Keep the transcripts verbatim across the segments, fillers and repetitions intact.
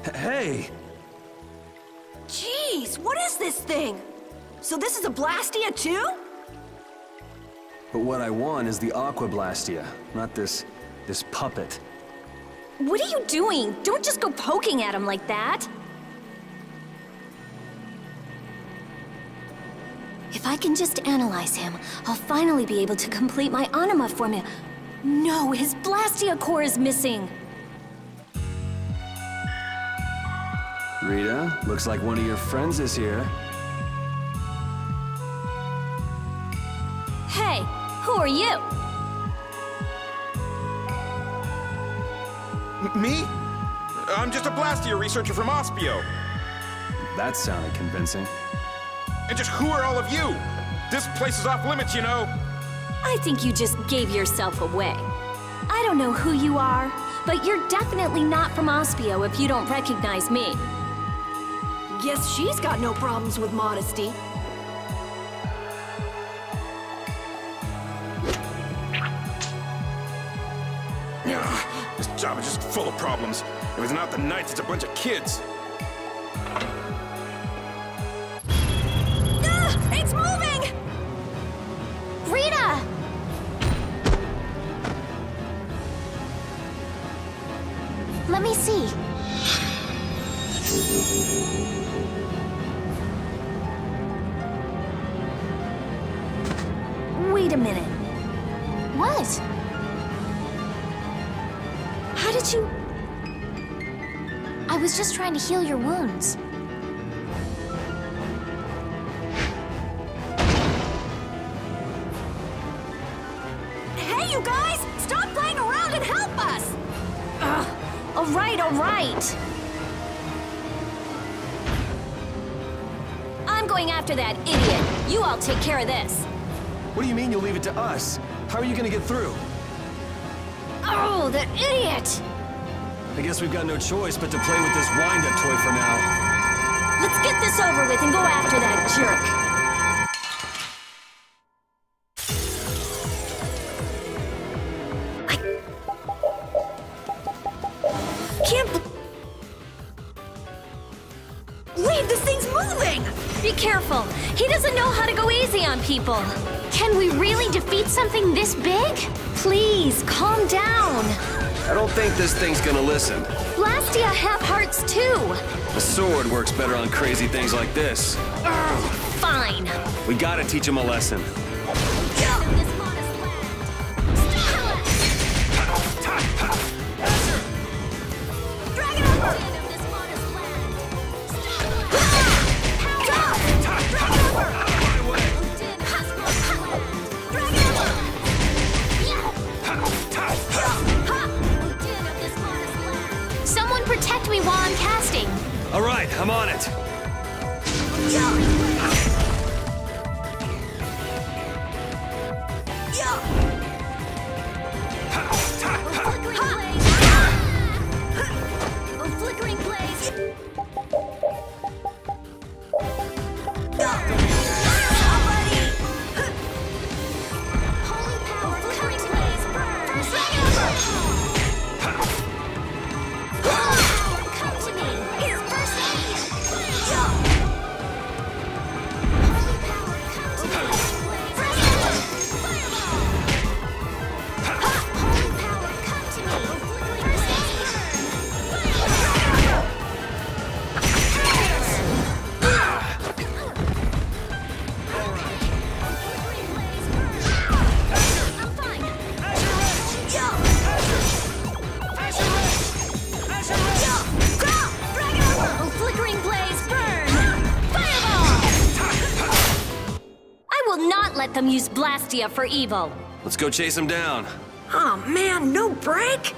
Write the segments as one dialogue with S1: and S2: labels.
S1: Hey!
S2: Jeez, what is this thing? So this is a Blastia too?
S1: But what I want is the Aqua Blastia, not this... this puppet.
S3: What are you doing? Don't just go poking at him like that. If I can just analyze him, I'll finally be able to complete my Anima formula. No, his Blastia core is missing.
S1: Rita, looks like one of your friends is here.
S3: Hey, who are you?
S4: M me? I'm just a Blastia researcher from Aspio.
S1: That sounded convincing.
S4: And just who are all of you? This place is off limits, you know.
S3: I think you just gave yourself away. I don't know who you are, but you're definitely not from Aspio if you don't recognize me.
S2: Guess she's got no problems with modesty.
S4: Ugh, this job is just full of problems. If it's not the Knights, it's a bunch of kids.
S3: Ah! It's moving! Rita! Let me see. Wait a minute. What? How did you... I was just trying to heal your wounds.
S2: Hey, you guys! Stop playing around and help us!
S3: Ugh. All right, all right. I'm going after that idiot. You all take care of this.
S1: What do you mean you'll leave it to us? How are you gonna get through?
S3: Oh, that idiot!
S1: I guess we've got no choice but to play with this wind-up toy for now.
S3: Let's get this over with and go after that jerk.
S2: Can't believe this thing's moving!
S3: Be careful. He doesn't know how to go easy on people. Can we really defeat something this big? Please, calm down.
S1: I don't think this thing's gonna listen.
S3: Blastia have hearts too.
S1: The sword works better on crazy things like this.
S3: Ugh, fine.
S1: We gotta teach him a lesson.
S3: Someone protect me while I'm casting.
S1: All right, I'm on it.
S3: Flickering blaze. Holy power, flickering blaze, burn. Come to me. Here's first aid. Holy power, come to me. Fireball. Holy power, come to me. First I'm fine. Oh, flickering blaze, burn! Fireball! I will not let them use Blastia for evil.
S1: Let's go chase him down.
S2: Oh man, no break?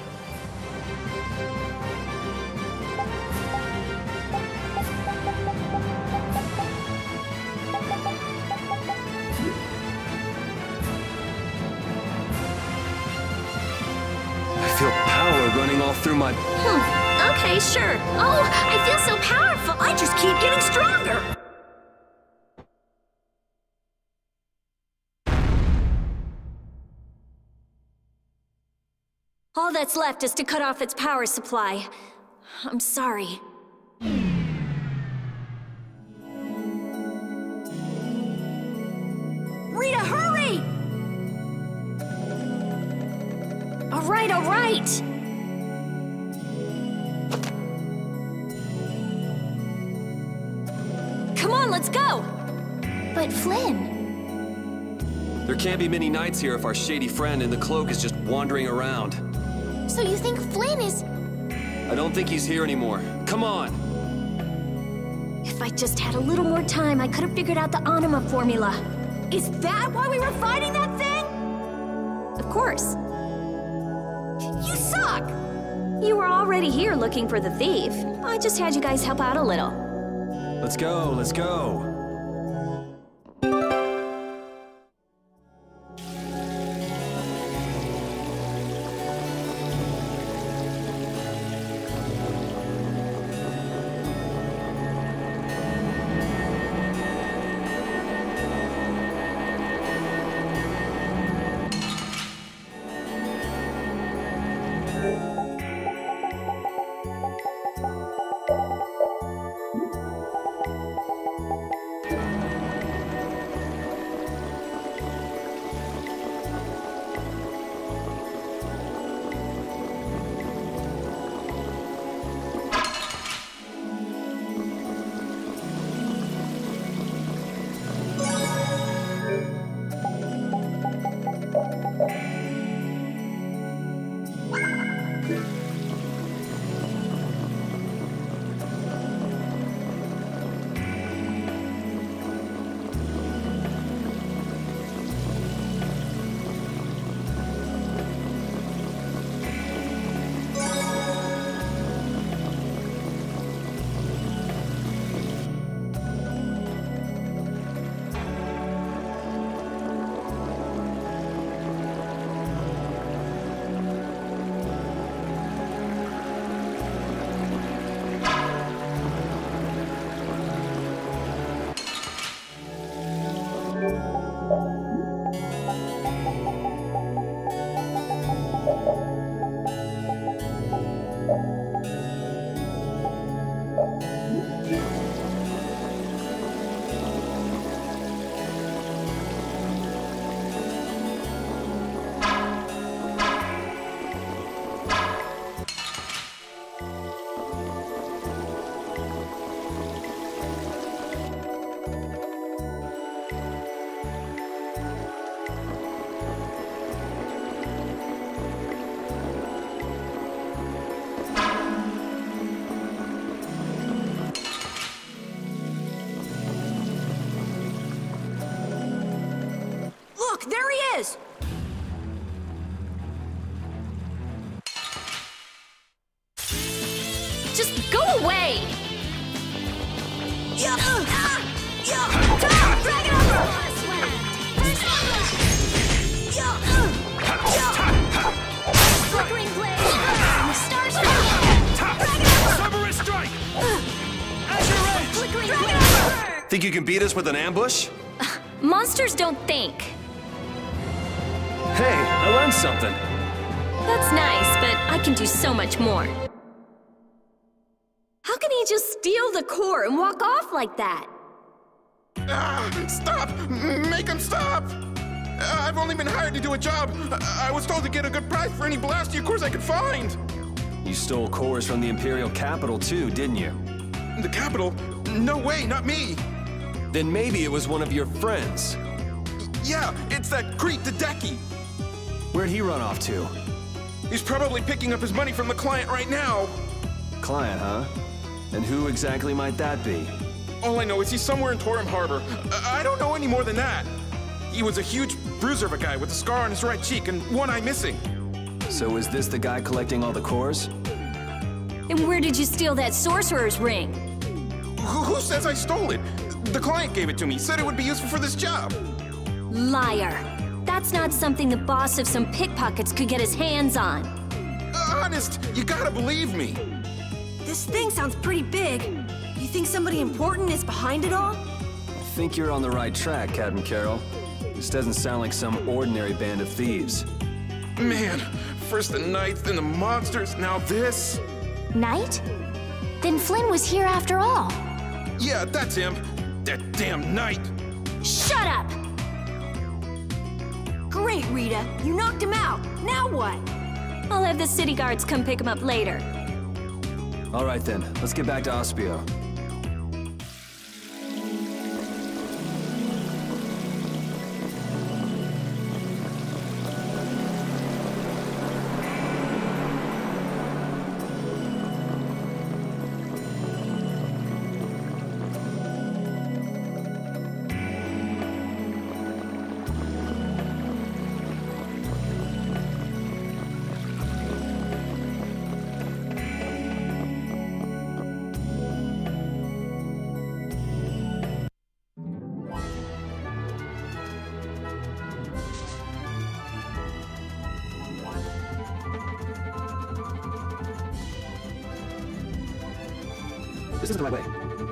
S1: I feel power running all through my...
S3: Hmm, okay, sure. Oh, I feel so powerful.
S2: I just keep getting stronger!
S3: All that's left is to cut off its power supply. I'm sorry. All right, all right! Come on, let's go! But Flynn...
S1: There can't be many nights here if our shady friend in the cloak is just wandering around.
S3: So you think Flynn is...
S1: I don't think he's here anymore. Come on!
S3: If I just had a little more time, I could have figured out the Anima formula.
S2: Is that why we were fighting that thing?
S3: Of course.
S2: You suck!
S3: You were already here looking for the thief. I just had you guys help out a little.
S1: Let's go, let's go!
S2: Look, there he is!
S3: Just go away!
S2: Yeah! Ah! Yeah! Tom! Drag it over! Yeah! Yeah!
S3: Flickering blade! Star Strike!
S2: Drag it over!
S4: Cerberus strike! Azure Edge!
S3: Flickering
S2: Drag
S3: blade!
S2: it over!
S1: Think you can beat us with an ambush?
S3: Monsters don't think.
S1: Hey, I learned something.
S3: That's nice, but I can do so much more. How can he just steal the core and walk off like that?
S4: Ah, stop! M- Make him stop! Uh, I've only been hired to do a job. I-, I was told to get a good price for any Blastia cores I could find.
S1: You stole cores from the Imperial capital too, didn't you?
S4: The capital? No way, not me.
S1: Then maybe it was one of your friends.
S4: Yeah, it's that creep, the Decky.
S1: Where'd he run off to?
S4: He's probably picking up his money from the client right now.
S1: Client, huh? And who exactly might that be?
S4: All I know is he's somewhere in Torim Harbor. I, I don't know any more than that. He was a huge bruiser of a guy with a scar on his right cheek and one eye missing.
S1: So is this the guy collecting all the cores?
S3: And where did you steal that sorcerer's ring?
S4: Who, who says I stole it? The client gave it to me, said it would be useful for this job.
S3: Liar. That's not something the boss of some pickpockets could get his hands on.
S4: Honest, you gotta believe me.
S2: This thing sounds pretty big. You think somebody important is behind it all?
S1: I think you're on the right track, Captain Carroll. This doesn't sound like some ordinary band of thieves.
S4: Man, first the knights, then the monsters, now this.
S3: Knight? Then Flynn was here after all.
S4: Yeah, that's him. That damn knight.
S3: Shut up!
S2: Great, Rita. You knocked him out. Now what?
S3: I'll have the city guards come pick him up later.
S1: All right then, let's get back to Aspio. This isn't the right way.